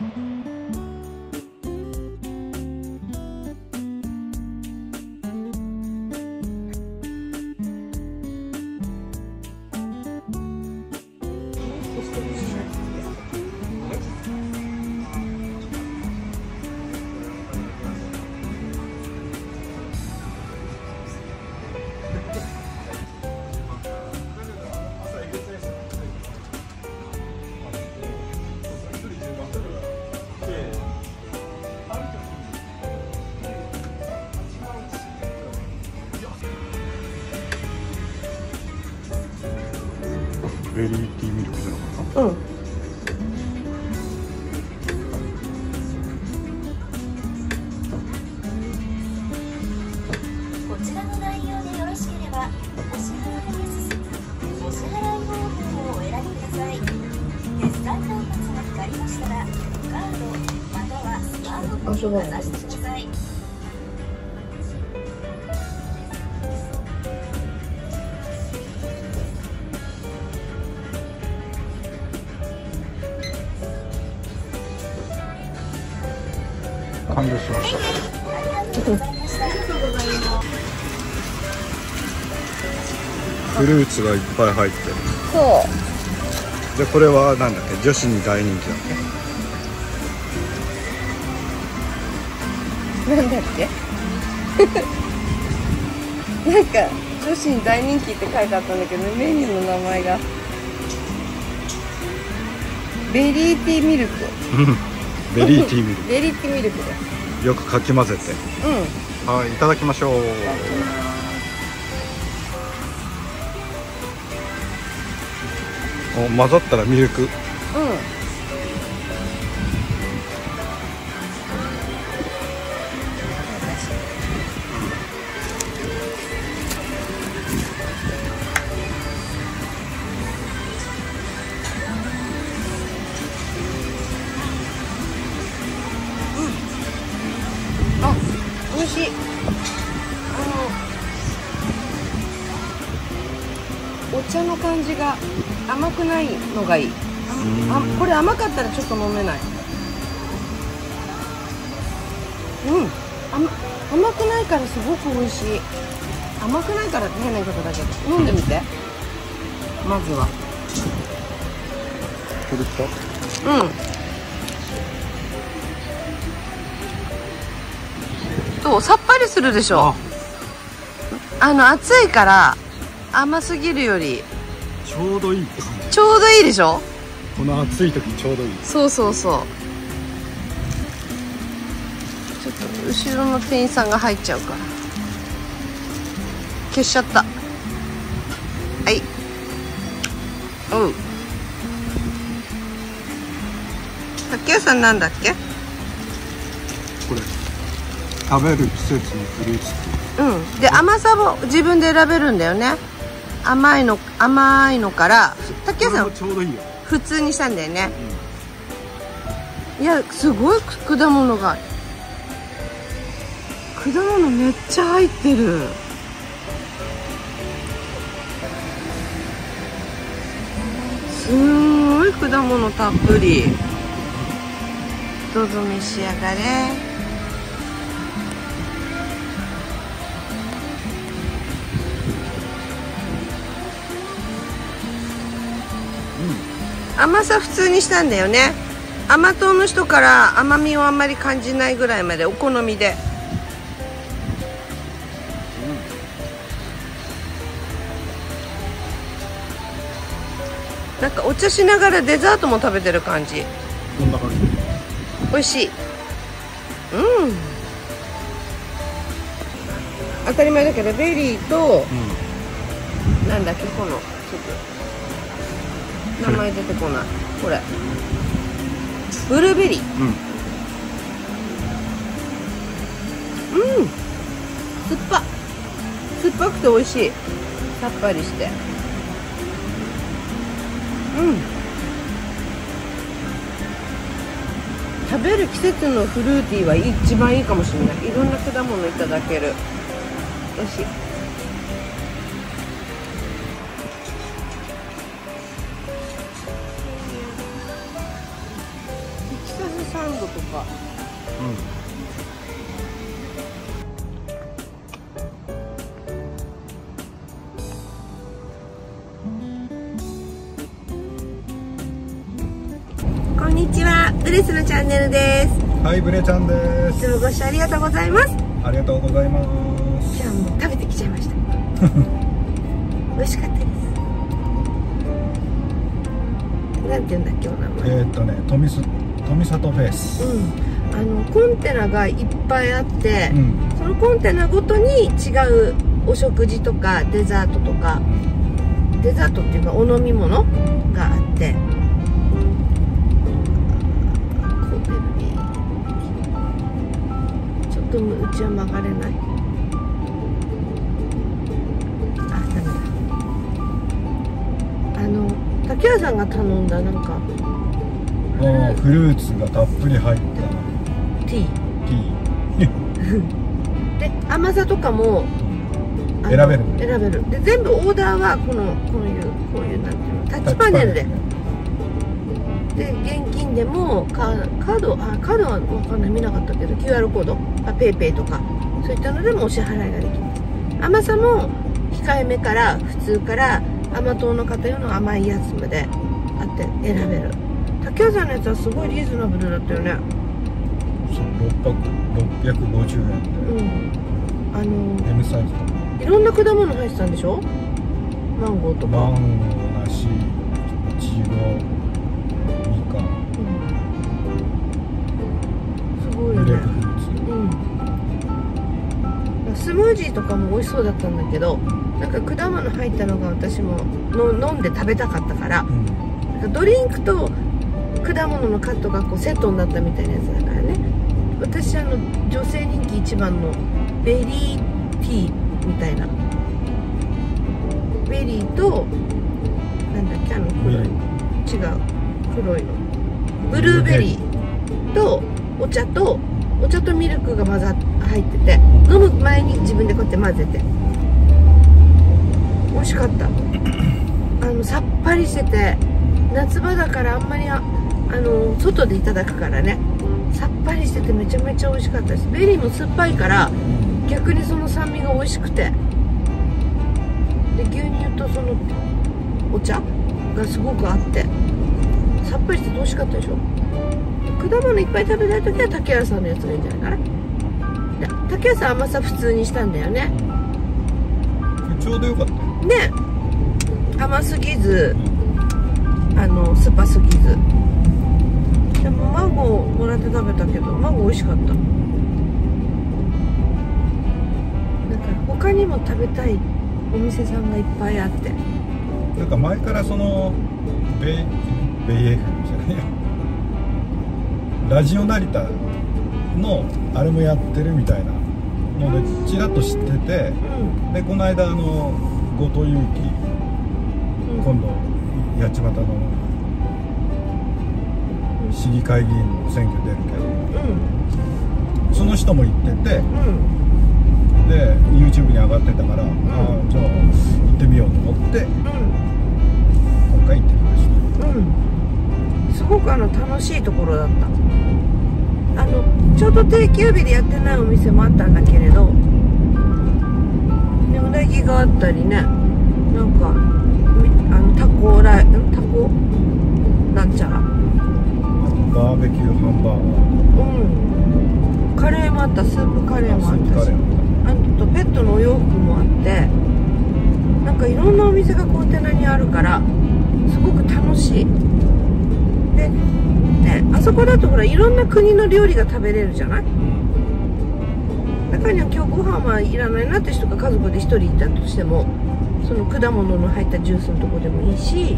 ベリーティーミルクじゃなかった？うん。 こちらの内容でよろしければお支払いへ進むお支払い方法をお選びください。決済端末が光りましたらカードまたはスマートフォンをかざしてください。 完了しました。フルーツがいっぱい入ってる。 そう。 でこれはなんだっけ、女子に大人気だっけ？なんだっけ？なんか女子に大人気って書いてあったんだけど、メニューの名前がベリーティーミルク。 ベリーティーミルク。 ベリーティーミルクです。 よくかき混ぜて。うん。はい、いただきましょう。お、混ざったらミルク。うん。 美味しい。お茶の感じが甘くないのがいい。これ甘かったらちょっと飲めない。甘くないからすごく美味しい。甘くないからって変な言い方だけど、飲んでみて。まずは。 くるっと。 どう？さっぱりするでしょ。暑いから甘すぎるよりちょうどいいって感じ。 ちょうどいいでしょ。 この暑い時にちょうどいい。 そうそうそう。ちょっと後ろの店員さんが入っちゃうから消しちゃった。はい。おう。竹谷さんなんだっけ？ これ食べる季節のフルーツっていう。 で甘さも自分で選べるんだよね。甘いのから竹谷さんちょうどいいよ。 普通にしたんだよね。いやすごい果物がめっちゃ入ってる。すんごい果物たっぷり。どうぞ召し上がれ。甘さ普通にしたんだよね。甘党の人から甘みをあんまり感じないぐらいまでお好みで。なんかお茶しながらデザートも食べてる感じ。 こんな感じ。 美味しい。当たり前だけどベリーと、なんだっけこのちょっと名前出てこない。これブルーベリー。酸っぱくて美味しい。さっぱりして。食べる季節のフルーティーは一番いいかもしれない。いろんな果物いただける。美味しい。季カスサンドとか。こんにちは、ブレスのチャンネルです。 はい、ブレちゃんでいつもす。 ご視聴ありがとうございます。 ありがとうございます。 じゃあもう食べてきちゃいました。美味しかったです。なんて言うんだっけ、お名前。 富里フェイス。 コンテナがいっぱいあって、 うん、 そのコンテナごとに違うお食事とかデザートとか、デザートっていうかお飲み物があって、ちょっとうちは曲がれない。あ、ダメだ。竹谷さんが頼んだなんかフルーツがたっぷり入ったティーで、甘さとかも選べる。 で、全部オーダーはこういうなんていうの、タッチパネルで現金でもカードは分かんない、見なかったけど QR コード、ペイペイとかそういったのでもお支払いができます。甘さも控えめから普通から甘党の方用の甘いやつまであって選べる。竹谷さんのやつはすごいリーズナブルだったよね。 そう、650円で、M サイズとかいろんな果物入ってたんでしょ。マンゴーとかマンゴー、梨、イチゴ、みかん、 すごいよね。 グレープフルーツ、 スムージーとかも美味しそうだったんだけど、なんか果物入ったのが私も飲んで食べたかったから、なんかドリンクと果物のカットがこうセットになったみたいなやつだからね。私女性人気一番のベリーティーみたいな、ベリーとなんだっけ、黒い、違う黒いのブルーベリーとお茶とミルクが入ってて、飲む前に自分でこうやって混ぜて美味しかった。さっぱりしてて、夏場だからあんまり外でいただくからね、さっぱりしててめちゃめちゃ美味しかったです。ベリーも酸っぱいから逆にその酸味が美味しくて、で牛乳とそのお茶がすごくあってさっぱりしてて美味しかったでしょ。果物いっぱい食べたい時は竹谷さんのやつがいいんじゃないかな。で竹谷さん甘さ普通にしたんだよね。 ちょうどよかったよね、甘すぎず酸っぱすぎず。でもマンゴーもらって食べたけどマンゴー美味しかった。なんか他にも食べたいお店さんがいっぱいあって、 なんか前からそのベイ FM じゃないよ、ラジオ成田のあれもやってるみたいなのでちらっと知ってて、でこの間後藤祐樹、今度八街の市議会議員の選挙出るけど、その人も行ってて、で YouTube に上がってたから、じゃあ行ってみようと思って、今回行ってきました。 すごく楽しいところだった。ちょうど定休日でやってないお店もあったんだけれど、うなぎがあったりね、なんかタコなんちゃら、 バーベキューハンバーガー、 カレーもあった、スープカレーもあったし、とペットのお洋服もあって、なんかいろんなお店がコンテナにあるからすごく楽しい。でね、あそこだとほらいろんな国の料理が食べれるじゃない。中には今日ご飯はいらないなって人が家族で1人いたとしても、その果物の入ったジュースのとこでもいいし、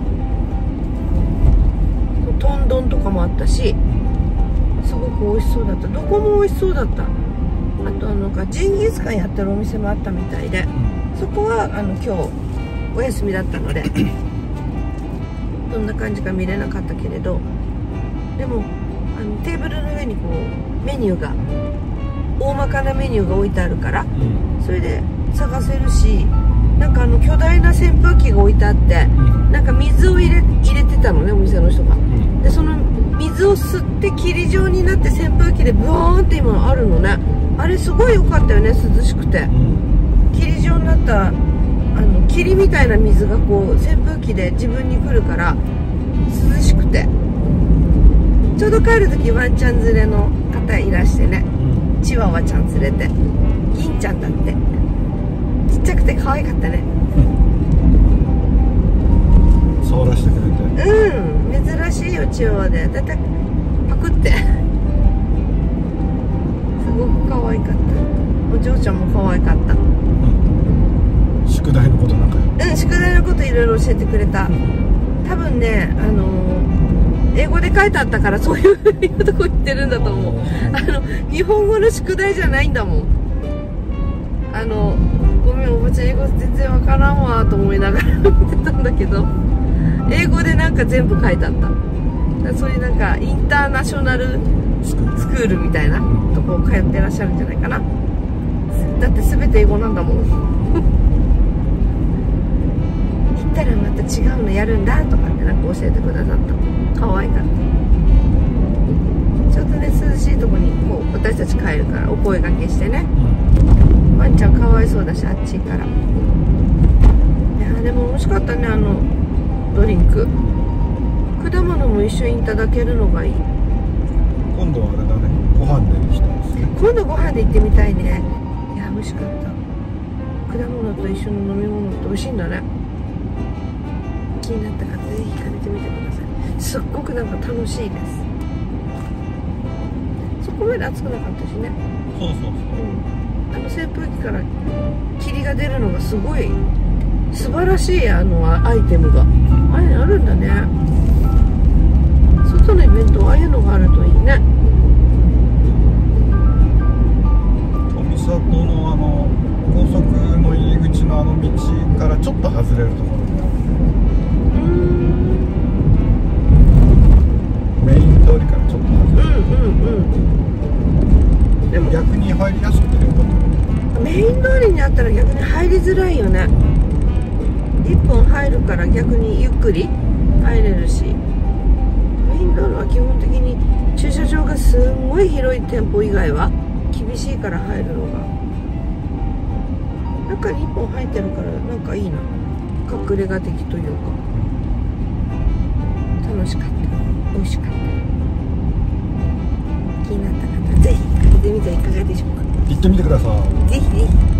トンドンとかもあったし、すごく美味しそうだった。どこも美味しそうだった。あとなんかジンギスカンやってるお店もあったみたいで、そこは今日お休みだったのでどんな感じか見れなかったけれど、でもテーブルの上にこうメニューが大まかなメニューが置いてあるから、それで探せるし、なんか巨大な扇風機が置いてあって、なんか水を入れてたのね、お店の人が。でその水を吸って霧状になって扇風機でブワーンって今あるのね。あれすごい良かったよね、涼しくて。霧状になった霧みたいな水がこう扇風機で自分に来るから涼しくて、ちょうど帰る時ワンちゃん連れの方いらしてね、チワワちゃん連れて、銀ちゃんだって、ちっちゃくて可愛かったね。 触らせてくれて、 珍しいよチワワで。だいたいパクってすごく可愛かった。お嬢ちゃんも可愛かった。 宿題のことなんか宿題のこといろいろ教えてくれた。多分ね、英語で書いてあったからそういうとこ行ってるんだと思う。日本語の宿題じゃないんだもん。ごめん、おばちゃん英語全然わからんわと思いながら見てたんだけど、英語でなんか全部書いてあった。そういうなんかインターナショナルスクールみたいなとこ通ってらっしゃるんじゃないかな。だって全て英語なんだもん。行ったらまた違うのやるんだとかってなんか教えてくださった。可愛かった。ちょっとね、涼しいとこにこう私たち帰るからお声掛けしてね、ワンちゃんかわいそうだし、あっちから。いやでも美味しかったね、ドリンク。果物も一緒にいただけるのがいい。 今度はあれだね、ご飯で来たんですね。 今度ご飯で行ってみたいね。いや美味しかった。果物と一緒の飲み物って美味しいんだね。気になった方ぜひ食べてみてください。すっごくなんか楽しいです。そこまで暑くなかったしね。 そうそうそう、 扇風機から霧が出るのがすごい素晴らしいアイテムがあるんだね。外のイベントはああいうのがあるといいね。 富里の高速の入り口の道からちょっと外れるところ、メイン通りからちょっと外れる、でも逆に入りやすくてよかった。 メイン通りにあったら逆に入りづらいよね。1本入るから逆にゆっくり入れるし、メイン道路は基本的に駐車場がすんごい広い店舗以外は厳しいから入るのが。中に1本入ってるからなんかいいな、隠れ家的というか。楽しかった、美味しかった。気になった方ぜひ食べてみてはいかがでしょうか。 行ってみてください。 ぜひぜひ。